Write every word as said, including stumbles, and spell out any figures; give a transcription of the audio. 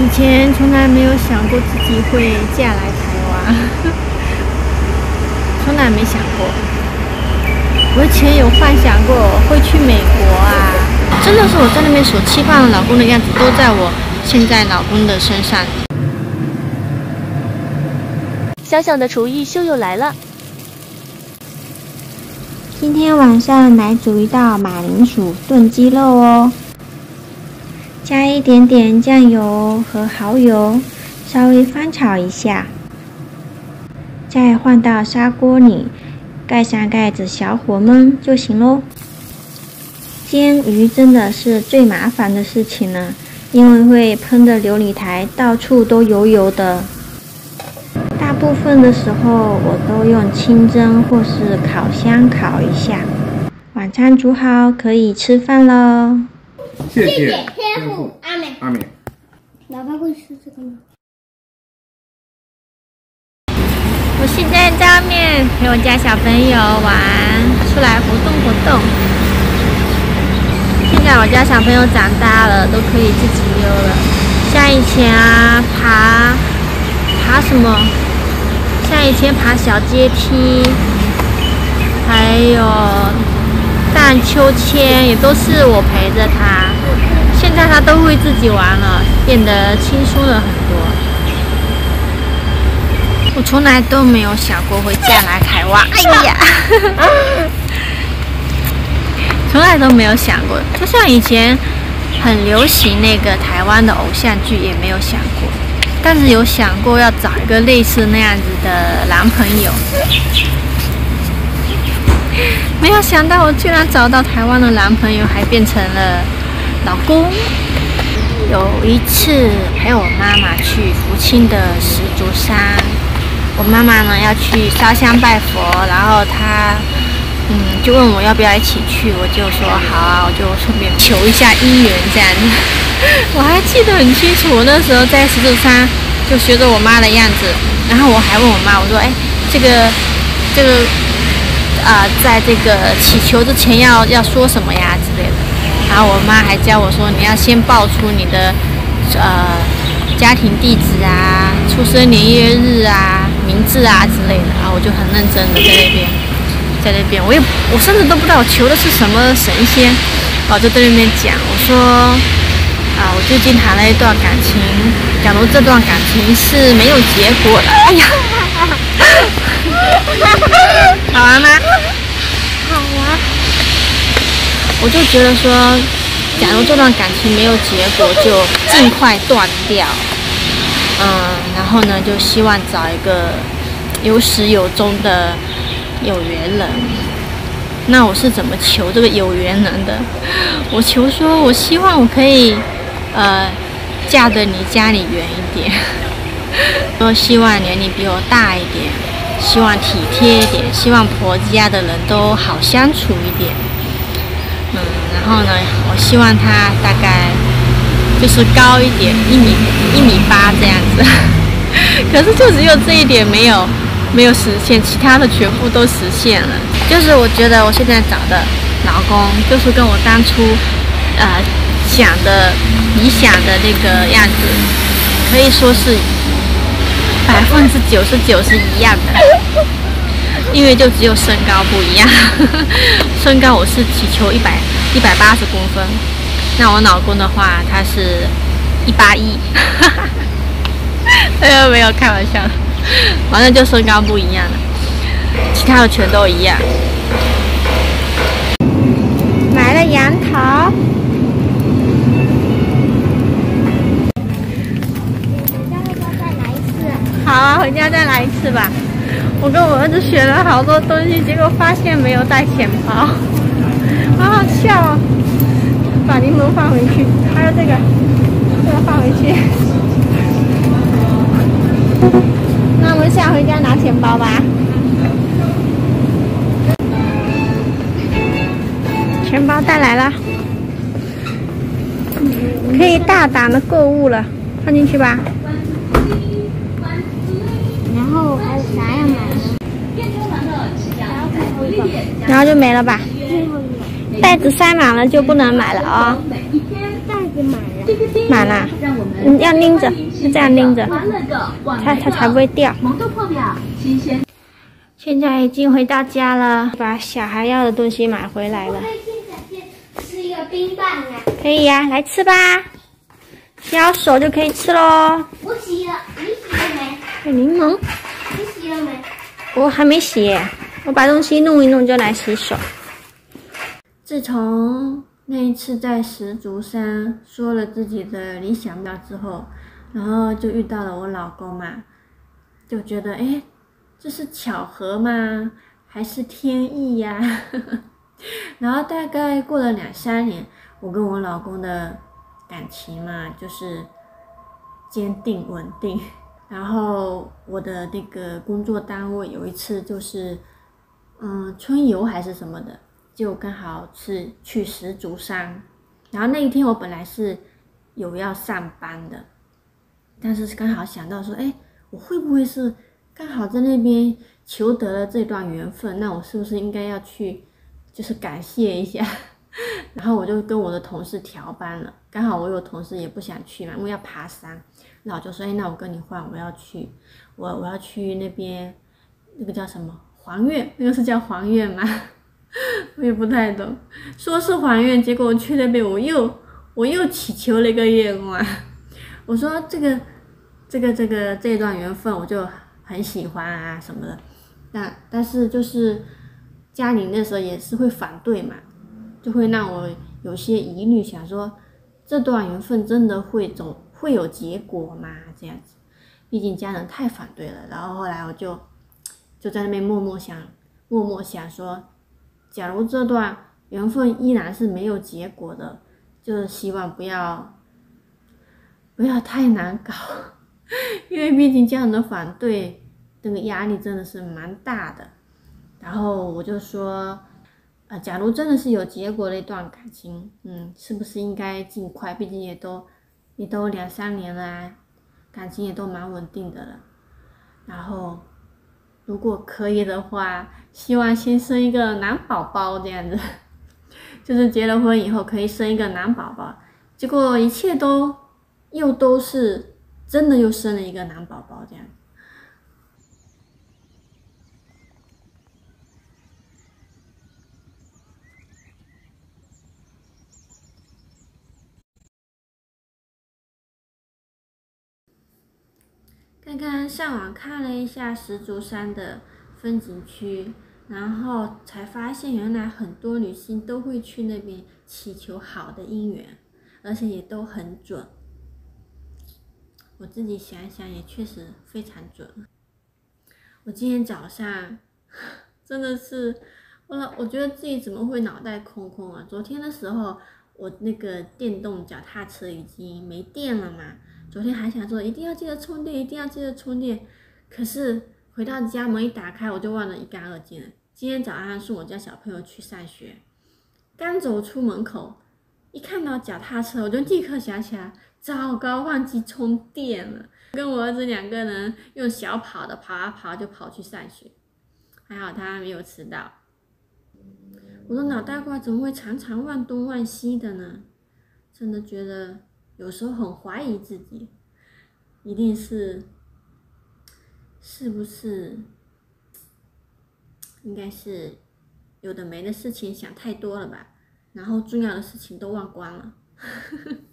以前从来没有想过自己会嫁来台湾，从来没想过。我以前有幻想过会去美国啊，真的是我在那边所期盼的老公的样子，都在我现在老公的身上。 小小的厨艺秀又来了。 今天晚上来煮一道马铃薯炖鸡肉哦。加一点点酱油和蚝油，稍微翻炒一下，再换到砂锅里，盖上盖子，小火焖就行喽。煎鱼真的是最麻烦的事情了，因为会喷得琉璃台到处都油油的。大部分的时候我都用清蒸或是烤箱烤一下。晚餐煮好，可以吃饭喽。 谢谢天父，阿门，阿门。 老爸会吃这个吗？ 我现在在外面陪我家小朋友玩，出来活动活动。现在我家小朋友长大了，都可以自己溜了。像以前啊，爬爬什么？像以前爬小阶梯，还有荡秋千，也都是我陪着他。现在他都会自己玩了，变得轻松了很多。我从来都没有想过会嫁来台湾，哎呀，从来都没有想过。就像以前很流行那个台湾的偶像剧，也没有想过。但是有想过要找一个类似那样子的男朋友。没有想到我居然找到台湾的男朋友，还变成了老公。有一次陪我妈妈去福清的石竹山，我妈妈呢要去烧香拜佛，然后她嗯就问我要不要一起去，我就说好啊，我就顺便求一下姻缘这样子。我还记得很清楚，我那时候在石竹山就学着我妈的样子，然后我还问我妈，我说哎这个这个。啊、呃，在这个祈求之前要要说什么呀之类的，然后我妈还教我说，你要先报出你的呃家庭地址啊、出生年月日啊、名字啊之类的，然后我就很认真的在那边，在那边，我也我甚至都不知道我求的是什么神仙，我就在那边讲，我说啊、呃，我最近谈了一段感情，假如这段感情是没有结果的，哎呀。好玩吗？好玩。我就觉得说，假如这段感情没有结果，就尽快断掉。嗯，然后呢，就希望找一个有始有终的有缘人。那我是怎么求这个有缘人的？我求说，我希望我可以，呃，嫁得离家里远一点。说希望年龄比我大一点，希望体贴一点，希望婆家的人都好相处一点。嗯，然后呢，我希望他大概就是高一点，一米一米八这样子。可是就只有这一点没有没有实现，其他的全部都实现了。就是我觉得我现在找的老公，就是跟我当初呃想的理想的那个样子，可以说是。百分之九十九是一样的，因为就只有身高不一样。身高我是祈求一百一百八十公分，那我老公的话他是一八一，没有没有开玩笑，反正就身高不一样了，其他的全都一样。买了杨桃。好啊，回家再来一次吧。我跟我儿子选了好多东西，结果发现没有带钱包，好好笑哦。把柠檬放回去，还有这个，这个放回去。那我们下回家拿钱包吧。钱包带来了，可以大胆的购物了，放进去吧。 然后还有啥要买呢？ 然后就没了吧？袋子塞满了就不能买了啊、哦。 袋子满了。 满了，嗯，要拎着，就这样拎着，它它才不会掉。现在已经回到家了，把小孩要的东西买回来了。 吃一个冰棒啊！ 可以呀、啊，来吃吧，洗好手就可以吃喽。 我洗了，你洗了没？ 有柠檬， 你洗了没？ 我还没洗，我把东西弄一弄就来洗手。自从那一次在石竹山说了自己的理想目标之后，然后就遇到了我老公嘛，就觉得哎，这是巧合吗？还是天意呀？然后大概过了两三年，我跟我老公的感情嘛，就是坚定稳定。然后我的那个工作单位有一次就是，嗯，春游还是什么的，就刚好是去石竹山。然后那一天我本来是有要上班的，但是刚好想到说，哎，我会不会是刚好在那边求得了这段缘分？那我是不是应该要去？就是感谢一下，然后我就跟我的同事调班了，刚好我有同事也不想去嘛，因为要爬山，那我就说，哎，那我跟你换，我要去，我我要去那边，那个叫什么还愿，那个是叫还愿吗？我也不太懂，说是还愿，结果我去那边，我又我又祈求了一个愿望，我说这个这个这个这段缘分我就很喜欢啊什么的，但但是就是。家里那时候也是会反对嘛，就会让我有些疑虑，想说这段缘分真的会走会有结果吗？这样子，毕竟家人太反对了。然后后来我就就在那边默默想，默默想说，假如这段缘分依然是没有结果的，就是希望不要不要太难搞，因为毕竟家人的反对，那个压力真的是蛮大的。然后我就说，呃，假如真的是有结果的一段感情，嗯，是不是应该尽快？毕竟也都也都两三年了啊，感情也都蛮稳定的了。然后，如果可以的话，希望先生一个男宝宝这样子，就是结了婚以后可以生一个男宝宝。结果一切都又都是真的，又生了一个男宝宝这样。刚刚上网看了一下石竹山的风景区，然后才发现原来很多女性都会去那边祈求好的姻缘，而且也都很准。我自己想想也确实非常准。我今天早上真的是，我我觉得自己怎么会脑袋空空啊？昨天的时候我那个电动脚踏车已经没电了嘛。昨天还想说一定要记得充电，一定要记得充电，可是回到家门一打开，我就忘得一干二净了。今天早上送我家小朋友去上学，刚走出门口，一看到脚踏车，我就立刻想起来，糟糕，忘记充电了。跟我儿子两个人用小跑的跑啊跑，就跑去上学，还好他没有迟到。我的脑袋瓜怎么会常常忘东忘西的呢？真的觉得。有时候很怀疑自己，一定是，是不是，应该是有的没的事情想太多了吧，然后重要的事情都忘光了。